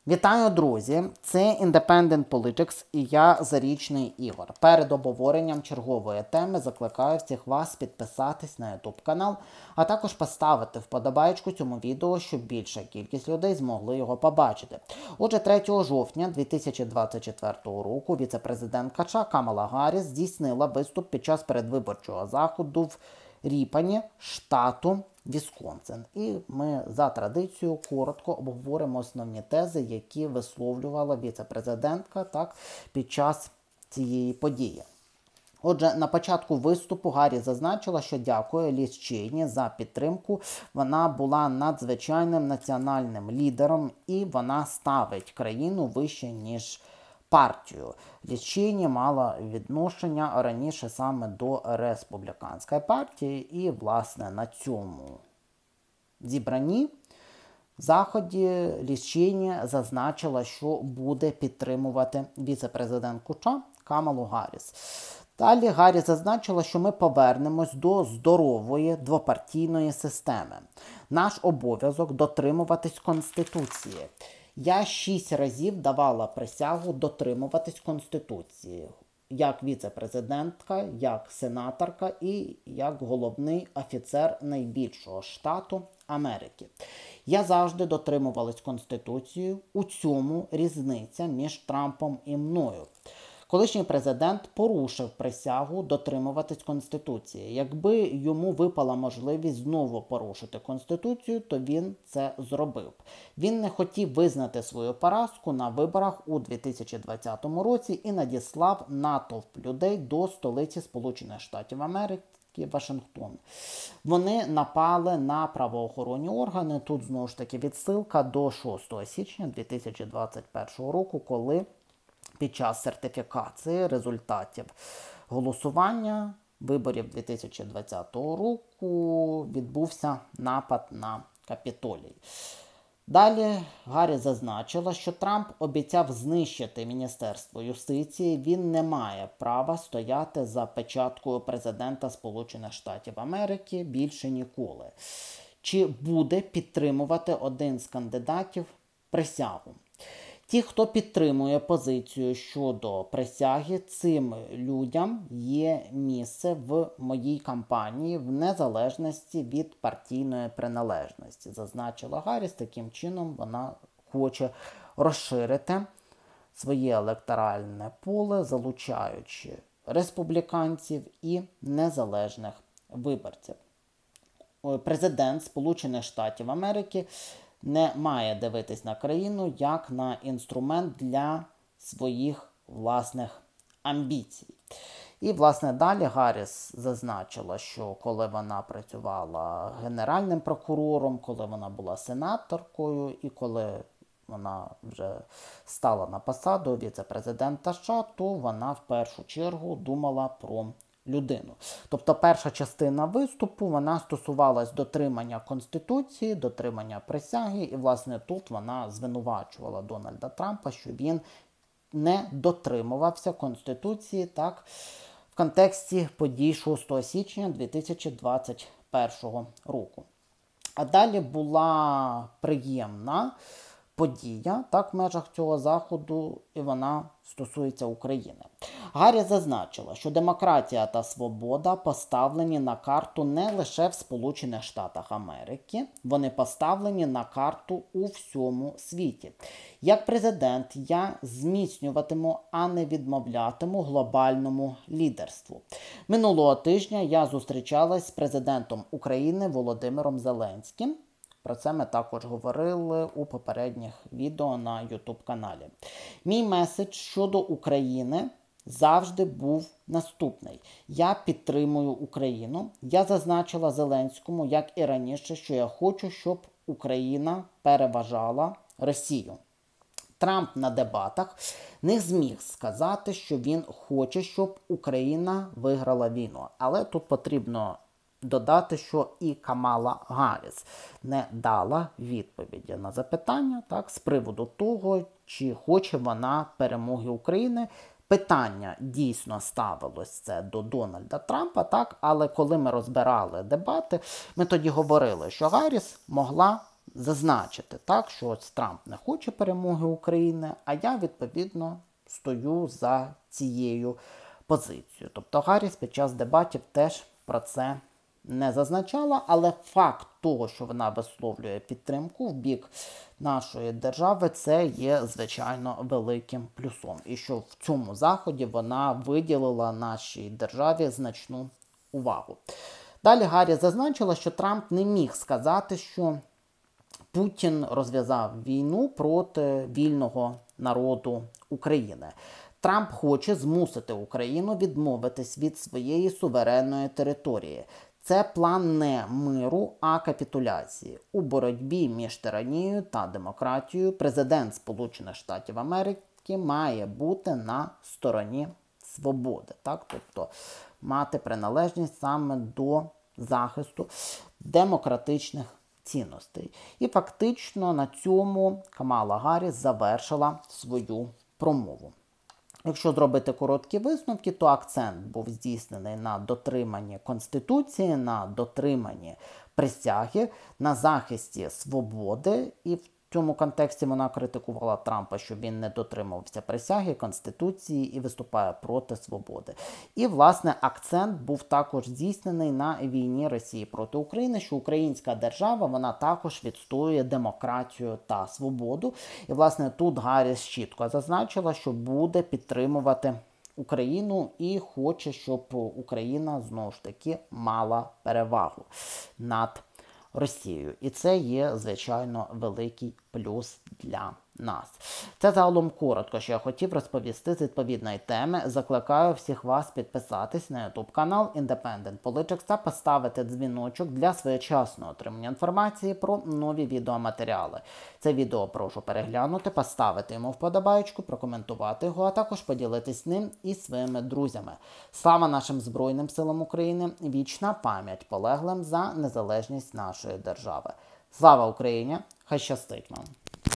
Вітаю, друзі! Це Independent Politics і я, Зарічний Ігор. Перед обговоренням чергової теми закликаю всіх вас підписатись на YouTube канал, а також поставити вподобайку цьому відео, щоб більша кількість людей змогли його побачити. Отже, 3 жовтня 2024 року віце-президентка США Камала Гарріс здійснила виступ під час передвиборчого заходу в Ріпані, штату Вісконсин. І ми за традицією коротко обговоримо основні тези, які висловлювала віце-президентка під час цієї події. Отже, на початку виступу Гаррі зазначила, що дякує Ліз Чейні за підтримку. Вона була надзвичайним національним лідером і вона ставить країну вище, ніж партію. Ліз Чейні мала відношення раніше саме до республіканської партії і, власне, на цьому зібранні заході Ліз Чейні зазначила, що буде підтримувати віце-президентку США Камалу Гарріс. Далі Гаррі зазначила, що ми повернемось до здорової двопартійної системи. Наш обов'язок дотримуватись Конституції. Я 6 разів давала присягу дотримуватись Конституції, як віце-президентка, як сенаторка і як головний офіцер найбільшого штату Америки. Я завжди дотримувалась Конституції, у цьому різниця між Трампом і мною. Колишній президент порушив присягу дотримуватись Конституції. Якби йому випала можливість знову порушити Конституцію, то він це зробив. Він не хотів визнати свою поразку на виборах у 2020 році і надіслав натовп людей до столиці Сполучених Штатів Америки, Вашингтон. Вони напали на правоохоронні органи. Тут, знову ж таки, відсилка до 6 січня 2021 року, коли під час сертифікації результатів голосування виборів 2020 року відбувся напад на Капітолій. Далі Гаррі зазначила, що Трамп обіцяв знищити Міністерство юстиції. Він не має права стояти за печаткою президента Сполучених Штатів Америки більше ніколи. Чи буде підтримувати один з кандидатів присягу? Ті, хто підтримує позицію щодо присяги, цим людям є місце в моїй кампанії в незалежності від партійної приналежності, зазначила Гарріс. Таким чином вона хоче розширити своє електоральне поле, залучаючи республіканців і незалежних виборців. Президент Сполучених Штатів Америки не має дивитись на країну як на інструмент для своїх власних амбіцій. І, власне, далі Гарріс зазначила, що коли вона працювала генеральним прокурором, коли вона була сенаторкою і коли вона вже стала на посаду віце-президента США, то вона в першу чергу думала про людину. Тобто перша частина виступу, вона стосувалась дотримання Конституції, дотримання присяги, і, власне, тут вона звинувачувала Дональда Трампа, що він не дотримувався Конституції, в контексті подій 6 січня 2021 року. А далі була приємна подія, в межах цього заходу, і вона стосується України. Гаррі зазначила, що демократія та свобода поставлені на карту не лише в Сполучених Штатах Америки, вони поставлені на карту у всьому світі. Як президент я зміцнюватиму, а не відмовлятиму глобальному лідерству. Минулого тижня я зустрічалась з президентом України Володимиром Зеленським. Про це ми також говорили у попередніх відео на YouTube-каналі. Мій меседж щодо України завжди був наступний. Я підтримую Україну. Я зазначила Зеленському, як і раніше, що я хочу, щоб Україна переважала Росію. Трамп на дебатах не зміг сказати, що він хоче, щоб Україна виграла війну. Але тут потрібно додати, що і Камала Гарріс не дала відповіді на запитання з приводу того, чи хоче вона перемоги України. Питання дійсно ставилось це до Дональда Трампа, але коли ми розбирали дебати, ми тоді говорили, що Гарріс могла зазначити, так, що ось Трамп не хоче перемоги України, а я, відповідно, стою за цією позицією. Тобто Гарріс під час дебатів теж про це не зазначала, але факт того, що вона висловлює підтримку в бік нашої держави, це є, звичайно, великим плюсом. І що в цьому заході вона виділила нашій державі значну увагу. Далі Гарріс зазначила, що Трамп не міг сказати, що Путін розв'язав війну проти вільного народу України. Трамп хоче змусити Україну відмовитись від своєї суверенної території. Це план не миру, а капітуляції. У боротьбі між тиранією та демократією президент Сполучених Штатів Америки має бути на стороні свободи. Так? Тобто мати приналежність саме до захисту демократичних цінностей. І фактично на цьому Камала Гарріс завершила свою промову. Якщо зробити короткі висновки, то акцент був здійснений на дотриманні Конституції, на дотриманні присяги, на захисті свободи. І в цьому контексті вона критикувала Трампа, що він не дотримувався присяги, Конституції і виступає проти свободи. І, власне, акцент був також здійснений на війні Росії проти України, що українська держава, вона також відстоює демократію та свободу. І, власне, тут Гарріс чітко зазначила, що буде підтримувати Україну і хоче, щоб Україна, знову ж таки, мала перевагу над Росією. І це є, звичайно, великий плюс для нас. Це загалом коротко, що я хотів розповісти з відповідної теми. Закликаю всіх вас підписатись на YouTube канал Independent Politics та поставити дзвіночок для своєчасного отримання інформації про нові відеоматеріали. Це відео прошу переглянути, поставити йому вподобайку, прокоментувати його, а також поділитись ним із своїми друзями. Слава нашим Збройним силам України! Вічна пам'ять полеглим за незалежність нашої держави. Слава Україні! Хай щастить вам!